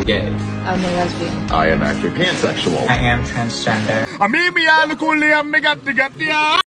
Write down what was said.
gay. I'm a lesbian. I am actor pansexual. I am transgender.